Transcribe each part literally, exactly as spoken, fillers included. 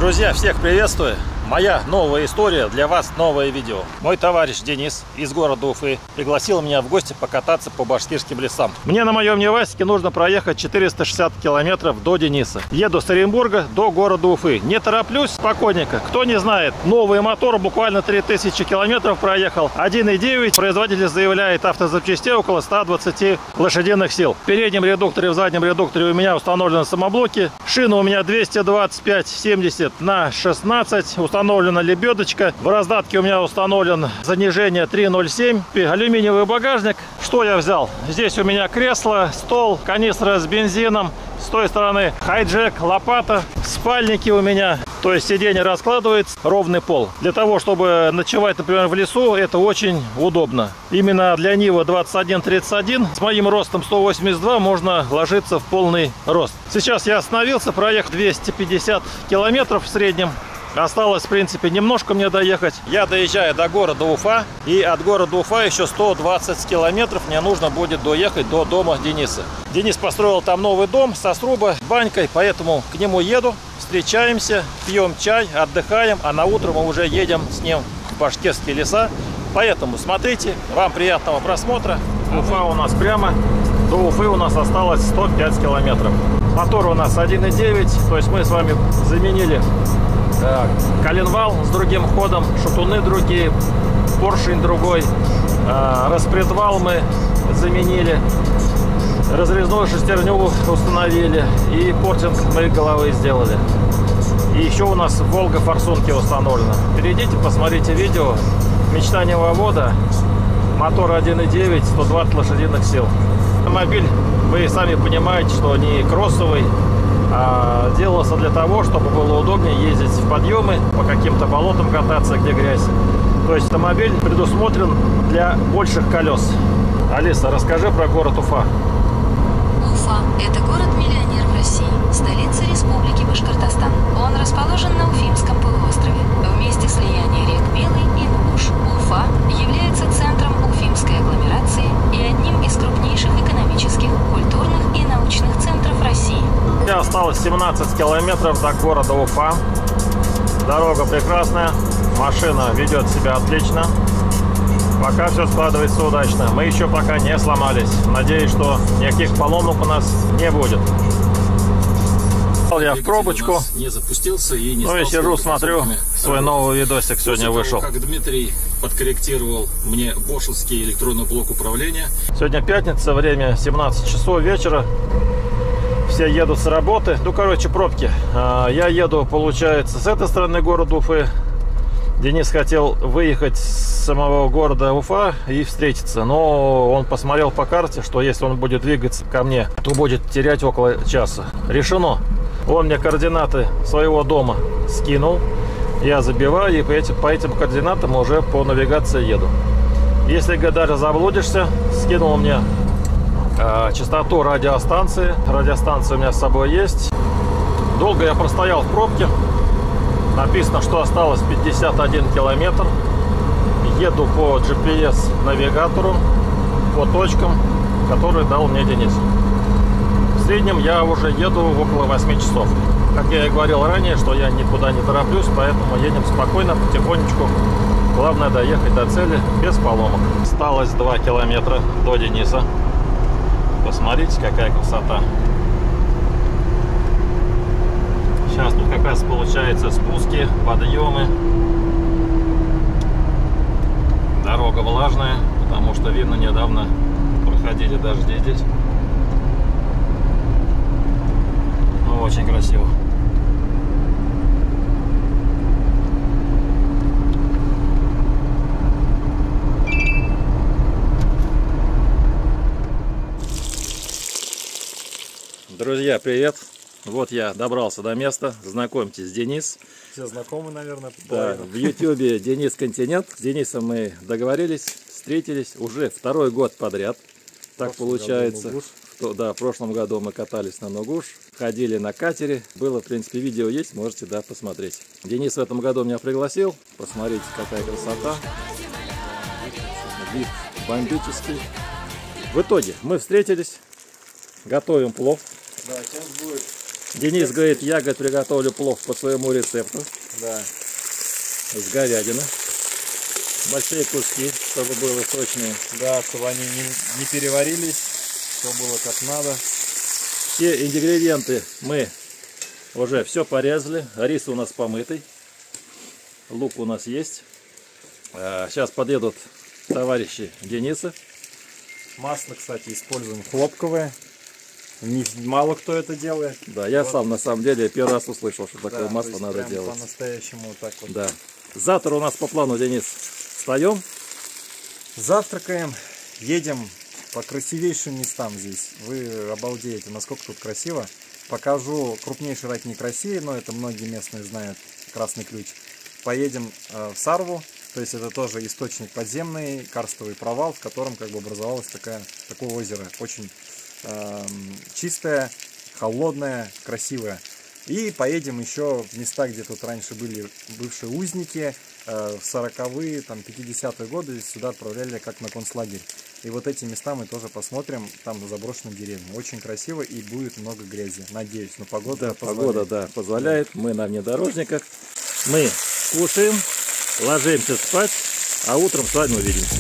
Друзья, всех приветствую! Моя новая история, для вас новое видео. Мой товарищ Денис из города Уфы пригласил меня в гости покататься по башкирским лесам. Мне на моем Невасике нужно проехать четыреста шестьдесят километров до Дениса. Еду с Оренбурга до города Уфы. Не тороплюсь, спокойненько. Кто не знает, новый мотор буквально три тысячи километров проехал. один и девять. Производитель заявляет автозапчастей около ста двадцати лошадиных сил. В переднем редукторе, в заднем редукторе у меня установлены самоблоки. Шина у меня двести двадцать пять семьдесят на шестнадцать. Установлена лебедочка. В раздатке у меня установлен занижение три ноль семь. Алюминиевый багажник. Что я взял? Здесь у меня кресло, стол, канистра с бензином. С той стороны хайджек, лопата, спальники у меня. То есть сиденье раскладывается, ровный пол. Для того, чтобы ночевать, например, в лесу, это очень удобно. Именно для Нива двадцать один тридцать один с моим ростом сто восемьдесят два можно ложиться в полный рост. Сейчас я остановился, проехал двести пятьдесят километров в среднем. Осталось, в принципе, немножко мне доехать. Я доезжаю до города Уфа. И от города Уфа еще сто двадцать километров мне нужно будет доехать до дома Дениса. Денис построил там новый дом со сруба, банькой, поэтому к нему еду. Встречаемся, пьем чай, отдыхаем, а на утро мы уже едем с ним в башкирские леса. Поэтому смотрите, вам приятного просмотра. Уфа у нас прямо, до Уфы у нас осталось сто пять километров. Мотор у нас один и девять, то есть мы с вами заменили Так, коленвал с другим ходом, шатуны другие, поршень другой, э, распредвал мы заменили, разрезную шестерню установили и портинг мы головы сделали. И еще у нас Волга форсунки установлена. Перейдите, посмотрите видео. Мечта Невовода, мотор один и девять, сто двадцать лошадиных сил. Автомобиль, вы сами понимаете, что не кроссовый. А делался для того, чтобы было удобнее ездить в подъемы, по каким-то болотам кататься, где грязь. То есть автомобиль предусмотрен для больших колес. Алиса, расскажи про город Уфа. Уфа – это город-миллионер в России, столица Республики Башкортостан. Он расположен на Уфимском полуострове, в месте слияния рек Белый и Нугуш. Уфа является центром уфимской агломерации и одним из крупнейших экономических, культурных и научных центров России. Осталось семнадцать километров до города Уфа. Дорога прекрасная, машина ведет себя отлично. Пока все складывается удачно. Мы еще пока не сломались. Надеюсь, что никаких поломок у нас не будет. Я в пробочку. Не запустился и не ну и сижу, смотрю, свой новый видосик сегодня вышел. Как Дмитрий подкорректировал мне бошевский электронный блок управления. Сегодня пятница, время семнадцать часов вечера. Все едут с работы. Ну, короче, пробки. Я еду, получается, с этой стороны города Уфы. Денис хотел выехать с самого города Уфа и встретиться. Но он посмотрел по карте, что если он будет двигаться ко мне, то будет терять около часа. Решено. Он мне координаты своего дома скинул. Я забиваю и по этим, по этим координатам уже по навигации еду. Если гадали, заблудишься, скинул мне частоту радиостанции. Радиостанция у меня с собой есть. Долго я простоял в пробке. Написано, что осталось пятьдесят один километр. Еду по джи пи эс навигатору, по точкам, которые дал мне Денис. В среднем я уже еду около восьми часов. Как я и говорил ранее, что я никуда не тороплюсь, поэтому едем спокойно, потихонечку. Главное доехать до цели без поломок. Осталось два километра до Дениса. Посмотрите, какая красота. Сейчас тут как раз получается спуски, подъемы. Дорога влажная, потому что, видно, недавно проходили дожди здесь. Ну, очень красиво. Друзья, привет! Вот я добрался до места. Знакомьтесь, Денис. Все знакомы, наверное. Да, в ютубе Денис Континент. С Денисом мы договорились, встретились уже второй год подряд. Так получается. В, да, в прошлом году мы катались на Нугуш, ходили на катере. Было, в принципе, видео есть, можете, да, посмотреть. Денис в этом году меня пригласил. Посмотрите, какая красота. Вид бомбический. В итоге мы встретились, готовим плов. Да, сейчас будет Денис говорит, я, говорит, приготовлю плов по своему рецепту. Да. С говядины. Большие куски, чтобы было сочные. Да, чтобы они не, не переварились, все было как надо. Все ингредиенты мы уже все порезали. Рис у нас помытый. Лук у нас есть. Сейчас подъедут товарищи Дениса. Масло, кстати, используем хлопковое. Не, мало кто это делает. Да, я вот. сам на самом деле первый раз услышал, что такое да, масло надо делать. По-настоящему вот так вот. Да. Завтра у нас по плану, Денис, встаем. Завтракаем, едем по красивейшим местам здесь. Вы обалдеете, насколько тут красиво. Покажу крупнейший ратник России, но это многие местные знают, Красный Ключ. Поедем э, в Сарву, то есть это тоже источник подземный, карстовый провал, в котором как бы образовалось такая, такое озеро. Очень э, чистое, холодное, красивое. И поедем еще в места, где тут раньше были бывшие узники, э, в сороковые, там, пятидесятые годы сюда отправляли как на концлагерь. И вот эти места мы тоже посмотрим, там на заброшенной деревне. Очень красиво и будет много грязи, надеюсь. Но погода Да, позволяет. погода, да, позволяет. Мы на внедорожниках. Мы кушаем, ложимся спать, а утром с вами увидимся.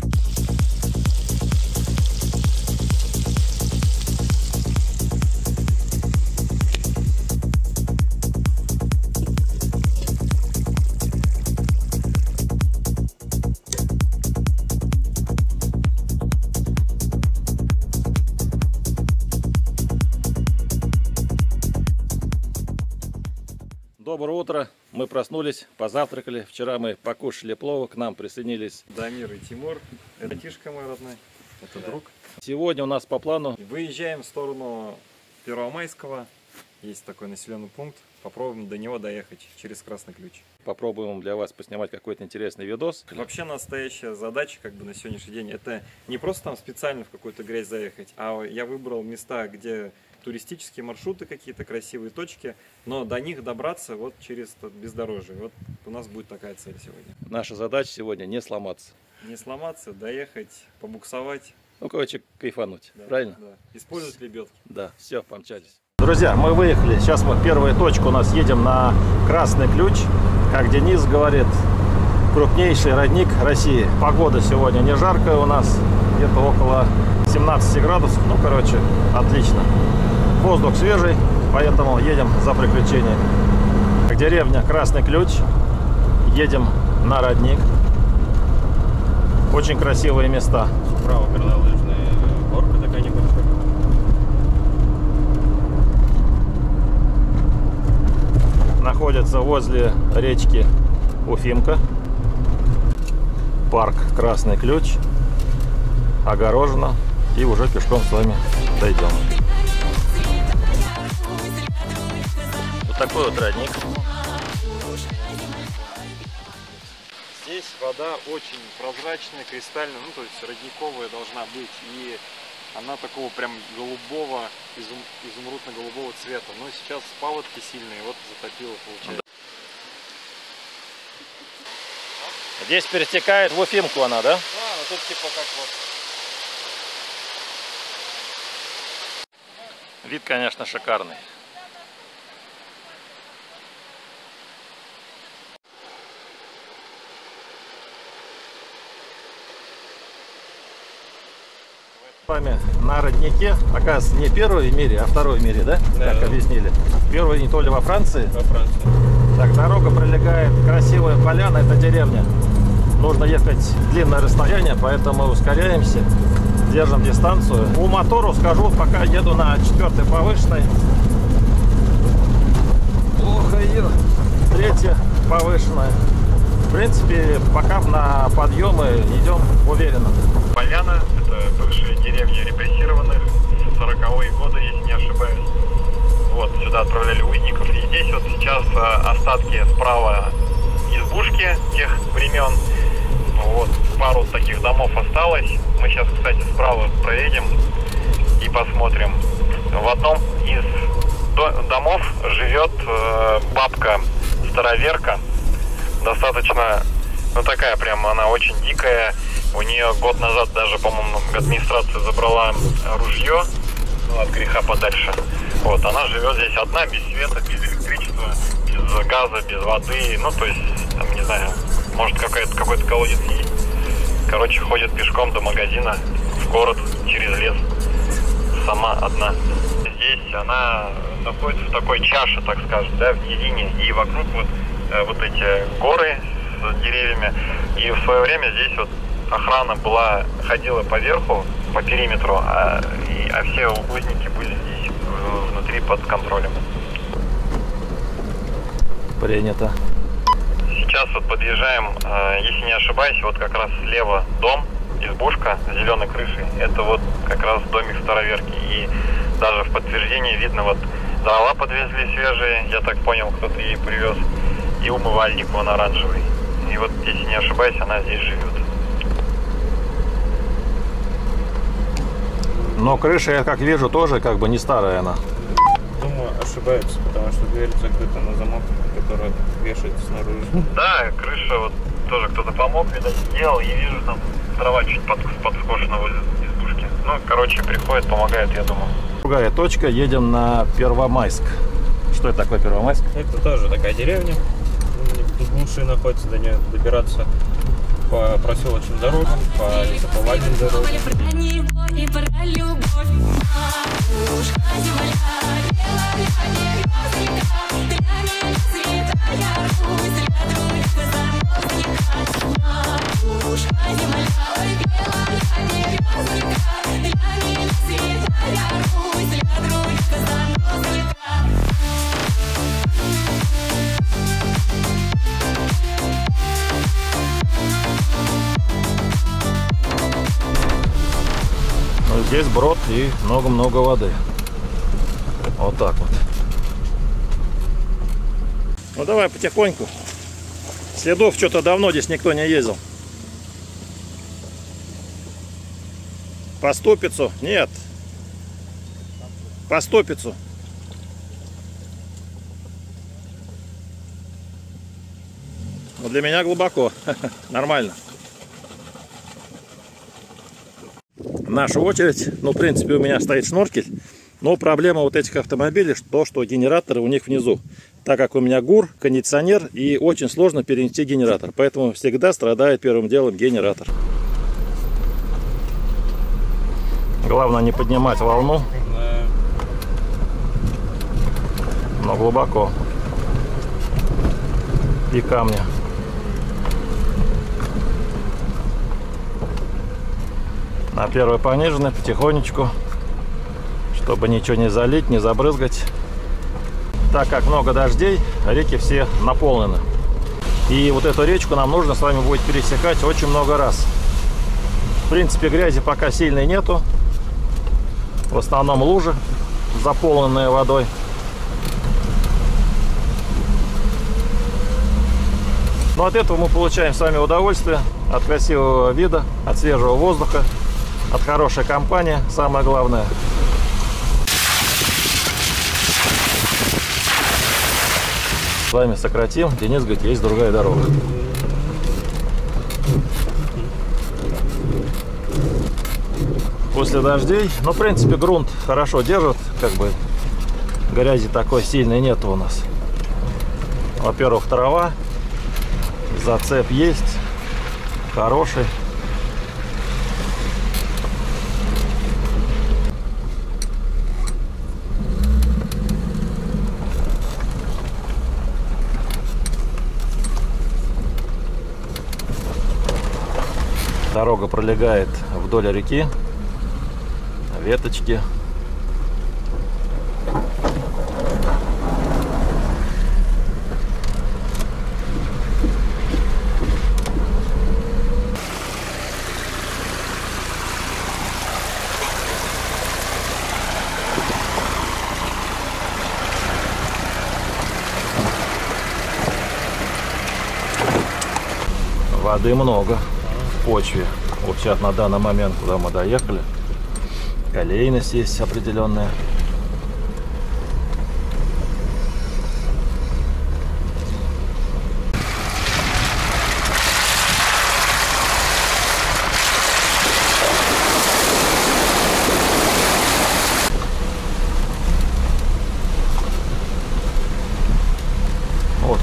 Доброе утро. Мы проснулись, позавтракали. Вчера мы покушали плов, к нам присоединились Дамир и Тимур. Это Тишка мой родной, это друг. Сегодня у нас по плану Выезжаем в сторону Первомайского. Есть такой населенный пункт. Попробуем до него доехать через Красный Ключ. попробуем для вас поснимать какой-то интересный видос. Вообще настоящая задача как бы на сегодняшний день это не просто там специально в какую-то грязь заехать, а я выбрал места, где туристические маршруты, какие-то красивые точки, но до них добраться вот через бездорожье. Вот у нас будет такая цель сегодня. Наша задача сегодня не сломаться. Не сломаться, доехать, побуксовать. Ну, короче, кайфануть. Да, Правильно? Да. Использовать лебедки. Да, все, помчались. Друзья, мы выехали. Сейчас мы первая точка у нас едем на Красный Ключ. Как Денис говорит, крупнейший родник России. Погода сегодня не жаркая у нас, где-то около семнадцати градусов. Ну, короче, отлично. Воздух свежий, поэтому едем за приключениями. Деревня Красный Ключ. Едем на родник. Очень красивые места. Справа горнолыжная горка такая небольшая. Находится возле речки Уфимка. Парк Красный Ключ. Огорожено. И уже пешком с вами дойдем. Вот такой вот родник. Здесь вода очень прозрачная, кристальная, ну то есть родниковая должна быть, и она такого прям голубого, изум, изумрудно-голубого цвета. Но сейчас паводки сильные, вот затопило получается. Здесь перетекает в Уфимку она, да? Да, ну тут типа как вот. Вид, конечно, шикарный. С вами на роднике, оказывается, не первый в мире, а второй в мире, да? Да, как да. объяснили. Первый не то ли во Франции. Во Франции. Так, дорога пролегает, красивая поляна, это деревня. Нужно ехать длинное расстояние, поэтому ускоряемся, держим дистанцию. По мотору скажу, пока еду на четвертой повышенной. Ох, ее. Третья повышенная. В принципе, пока на подъемы идем уверенно. Поляна – это бывшая деревня репрессированных, сороковые годы, если не ошибаюсь. Вот, сюда отправляли узников. И здесь вот сейчас остатки справа избушки тех времен. Вот, пару таких домов осталось. Мы сейчас, кстати, справа проедем и посмотрим. В одном из домов живет э, бабка-староверка. Достаточно, ну такая прям, она очень дикая. У нее год назад даже, по-моему, администрация забрала ружье, ну, от греха подальше. Вот, она живет здесь одна, без света, без электричества, без газа, без воды. Ну, то есть, там, не знаю, может какой-то какой-то колодец есть. Короче, ходит пешком до магазина в город через лес. Сама одна. Здесь она находится в такой чаше, так скажем, да, в низине. И вокруг вот, э, вот эти горы с деревьями. И в свое время здесь вот охрана была, ходила по верху, по периметру, а, и, а все узники были здесь внутри под контролем. Принято. Сейчас вот подъезжаем, э, если не ошибаюсь, вот как раз слева дом, избушка с зеленой крышей. Это вот как раз домик староверки. И даже в подтверждение видно, вот дрова подвезли свежие, я так понял, кто-то ей привез, и умывальник вон оранжевый. И вот, если не ошибаюсь, она здесь живет. Но крыша, я как вижу, тоже как бы не старая она. Думаю, ошибаются, потому что дверь закрыта на замок, который вешается снаружи. Да, крыша вот тоже кто-то помог, видать, сделал, и вижу, там трава чуть под, подскошена возле избушки. Ну, короче, приходят, помогают, я думаю. Другая точка, едем на Первомайск. Что это такое Первомайск? Это тоже такая деревня. В глуши находится, до нее добираться по проселочным дорогам, по лесоповальным дорогам. Здесь брод и много-много воды. Вот так вот. Ну давай потихоньку. Следов что-то давно здесь никто не ездил. По ступицу? Нет. По ступицу. Ну, для меня глубоко. Нормально. Наша очередь. Ну, в принципе, у меня стоит шноркель. Но проблема вот этих автомобилей, то, что генераторы у них внизу. Так как у меня ГУР, кондиционер, и очень сложно перенести генератор. Поэтому всегда страдает первым делом генератор. Главное не поднимать волну. Но глубоко. И камни. На первой пониженной потихонечку, чтобы ничего не залить, не забрызгать. Так как много дождей, реки все наполнены. И вот эту речку нам нужно с вами будет пересекать очень много раз. В принципе, грязи пока сильной нету. В основном лужи, заполненные водой. Но от этого мы получаем с вами удовольствие. От красивого вида, от свежего воздуха, от хорошей компании, самое главное. С вами сократим. Денис говорит, есть другая дорога. После дождей, ну, в принципе, грунт хорошо держит, как бы грязи такой сильной нет у нас. Во-первых, трава, зацеп есть, хороший. Дорога пролегает вдоль реки, веточки. Воды много в почве. Вот сейчас на данный момент, куда мы доехали, колейность есть определенная.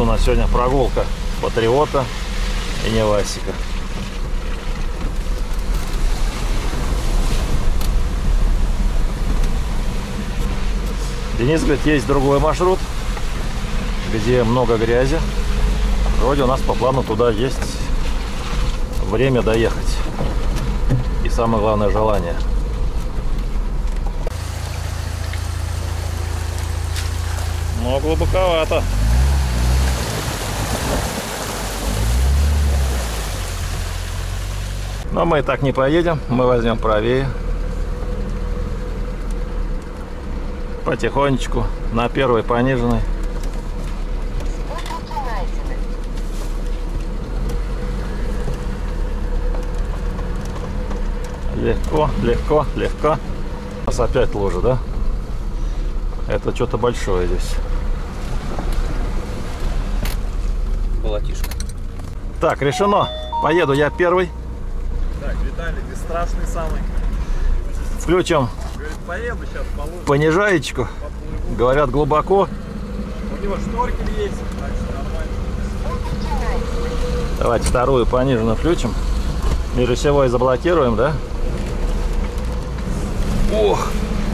у нас сегодня прогулка Патриота и Невасика. Денис говорит, есть другой маршрут, где много грязи. Вроде у нас по плану туда есть время доехать. И самое главное, желание. Но глубоковато. Но мы и так не поедем, мы возьмем правее. Потихонечку, на первой пониженной. Легко, легко, легко. У нас опять лужа, да? Это что-то большое здесь. Болотишко. Так, решено. Поеду я первый. Так, Виталий, бесстрашный самый. Включим. Говорит, поеду сейчас по лужу. Понижаечку. Поплыву. Говорят, глубоко. У него шторкель есть, так что нормально. Давайте вторую пониженную включим. Межосевой заблокируем, да? Ох!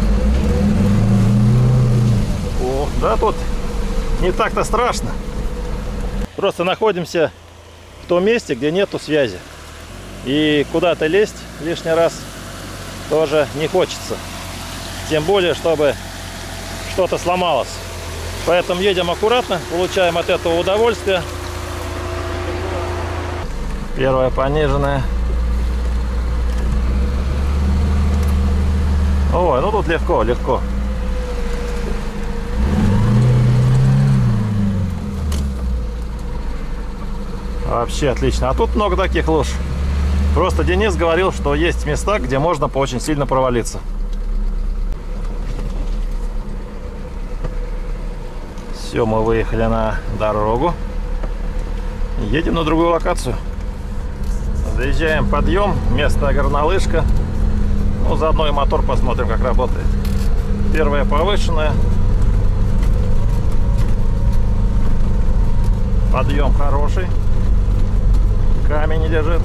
О, да, тут не так-то страшно. Просто находимся в том месте, где нету связи. И куда-то лезть лишний раз тоже не хочется. Тем более, чтобы что-то сломалось. Поэтому едем аккуратно, получаем от этого удовольствие. Первая пониженная. Ой, ну тут легко, легко. Вообще отлично. А тут много таких луж. Просто Денис говорил, что есть места, где можно очень сильно провалиться. Все, мы выехали на дорогу. Едем на другую локацию. Заезжаем, подъем, местная горнолыжка. Ну, заодно и мотор посмотрим, как работает. Первая повышенная. Подъем хороший. Камень лежит.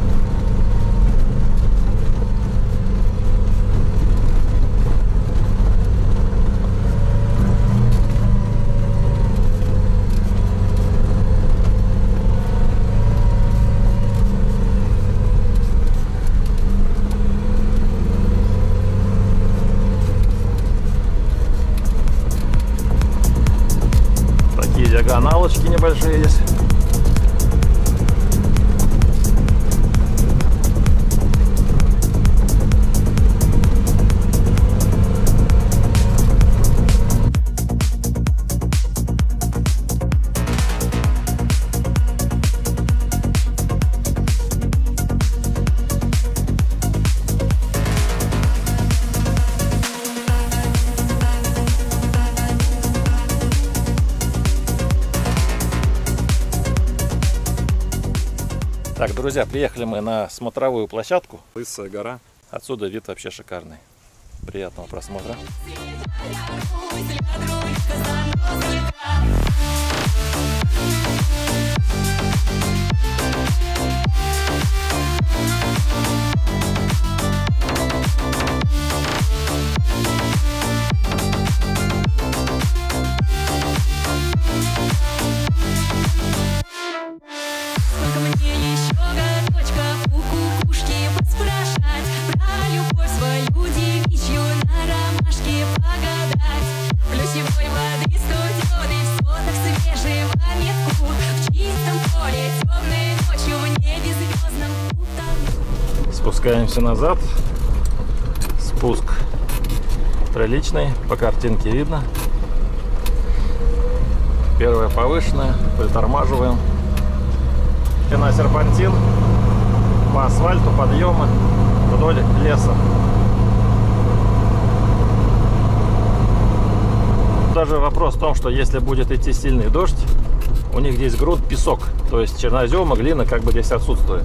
Такие диагоналочки небольшие здесь. Так, друзья, приехали мы на смотровую площадку. Лысая гора. Отсюда вид вообще шикарный. Приятного просмотра. Спускаемся назад. Спуск приличный, по картинке видно. Первая повышенная, притормаживаем. И на серпантин по асфальту подъемы вдоль леса. Даже вопрос в том, что если будет идти сильный дождь, у них здесь грунт песок, то есть чернозем и глина как бы здесь отсутствует.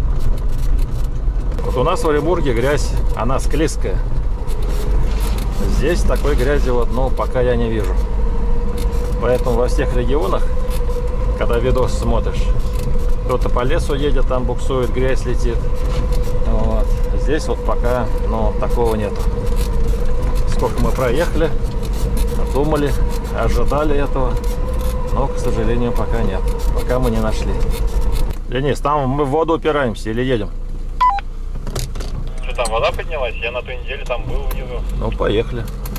Вот у нас в Оренбурге грязь, она склизкая. Здесь такой грязи вот, ну, пока я не вижу. Поэтому во всех регионах, когда видос смотришь, кто-то по лесу едет, там буксует, грязь летит. Вот. Здесь вот пока, ну, такого нету. Сколько мы проехали, думали, ожидали этого, но, к сожалению, пока нет. Пока мы не нашли. Денис, там мы в воду упираемся или едем? Что там, вода поднялась? Я на той неделе там был внизу. Ну, поехали.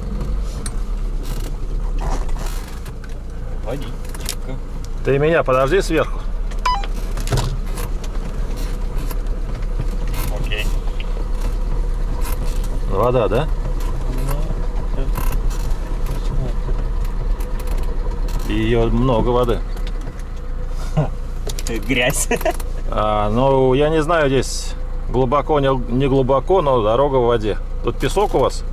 Водичка. Ты меня подожди сверху. Окей. Вода, да? И ее много воды. Грязь. А, ну, я не знаю, здесь глубоко, не, не глубоко, но дорога в воде. Тут песок у вас?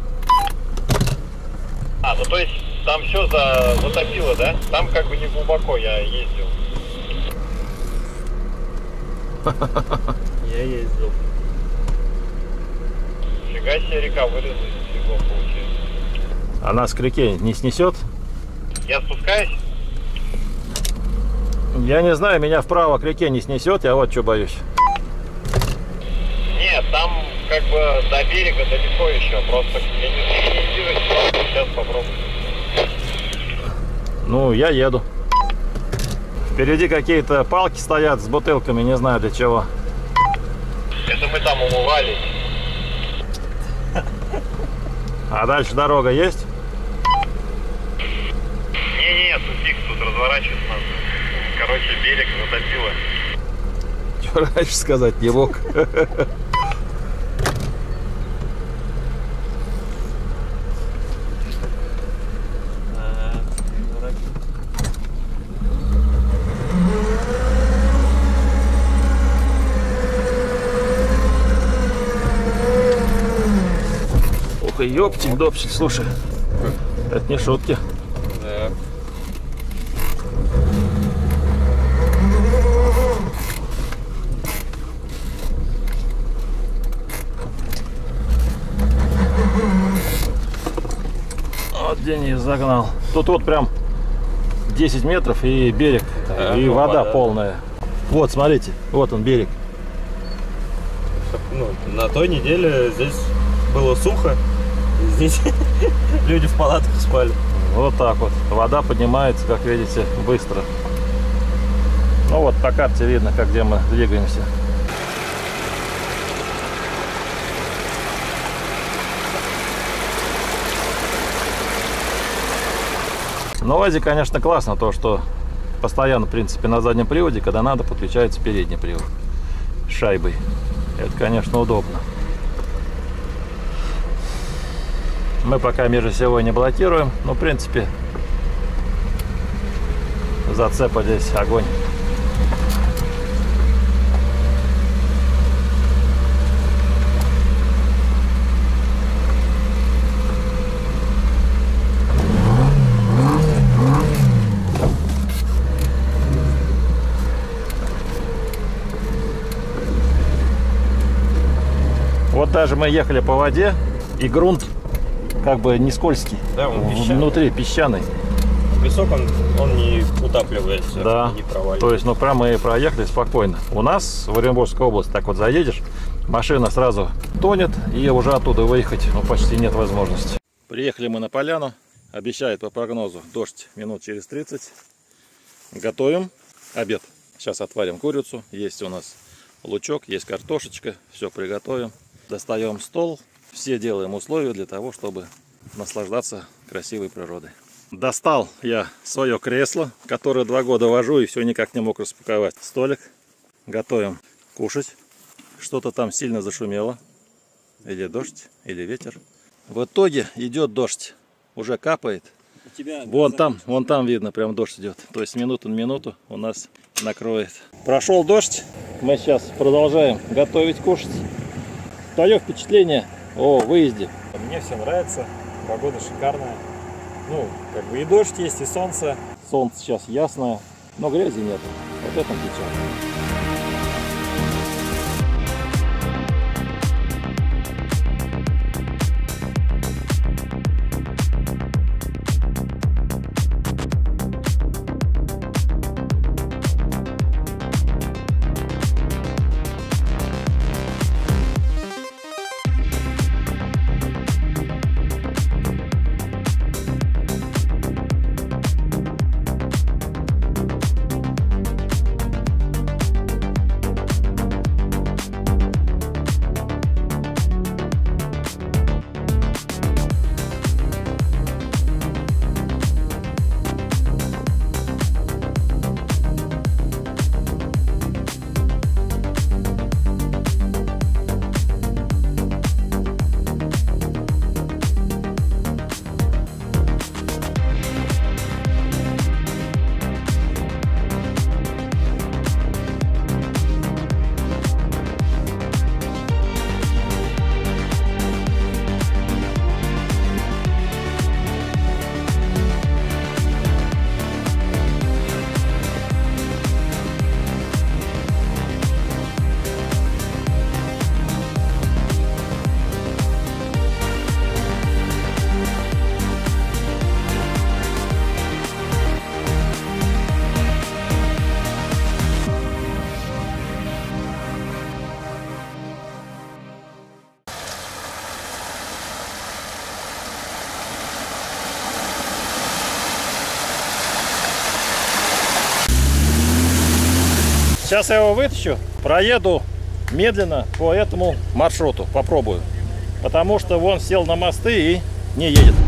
А, ну то есть там все за... затопило, да? Там как бы не глубоко я ездил. Я ездил. Фига себе, река вылезла из всего, получается. А нас к реке не снесет? Я спускаюсь? Я не знаю, меня вправо к реке не снесет, я вот что боюсь. Нет, там как бы до берега далеко еще. Просто я не, не вижу ситуацию, сейчас попробую. Ну, я еду. Впереди какие-то палки стоят с бутылками, не знаю для чего. Это мы там умывались. А дальше дорога есть? Не-не, тупик, тут разворачиваться надо. Короче, берег затопило. Что раньше сказать не мог. Ух, и ёптик-допчик, слушай. Это не шутки. Да. Вот Денис загнал. Тут вот прям десять метров и берег, Да, и ну, вода, вода полная. Вот, смотрите, вот он берег. Ну, на той неделе здесь было сухо. Здесь люди в палатках спали. Вот так вот. Вода поднимается, как видите, быстро. Ну вот по карте видно, как где мы двигаемся. Но в АЗе, конечно, классно то, что постоянно, в принципе, на заднем приводе, когда надо, подключается передний привод с шайбой. Это, конечно, удобно. Мы пока межосевой не блокируем, но, в принципе, зацепа здесь огонь. Вот даже мы ехали по воде, и грунт как бы не скользкий, Да, он песчаный. внутри песчаный. Песок, он, он не утапливается, Да, не проваливается. то есть, ну, прям мы проехали спокойно. У нас в Оренбургской области так вот заедешь, машина сразу тонет, и уже оттуда выехать, ну, почти нет возможности. Приехали мы на поляну, обещает по прогнозу дождь минут через тридцать. Готовим обед. Сейчас отварим курицу, есть у нас лучок, есть картошечка, все приготовим. Достаем стол, все делаем условия для того, чтобы наслаждаться красивой природой. Достал я свое кресло, которое два года вожу и все никак не мог распаковать. Столик. Готовим кушать. Что-то там сильно зашумело. Или дождь, или ветер. В итоге идет дождь. Уже капает. Вон там, вон там видно, прям дождь идет. То есть минуту на минуту у нас накроет. Прошел дождь. Мы сейчас продолжаем готовить, кушать. Твое впечатление о выезде? Мне все нравится, погода шикарная. Ну, как бы и дождь есть, и солнце. Солнце сейчас ясное, но грязи нет. Вот это печаль. Сейчас я его вытащу, проеду медленно по этому маршруту, попробую. Потому что вон сел на мосты и не едет.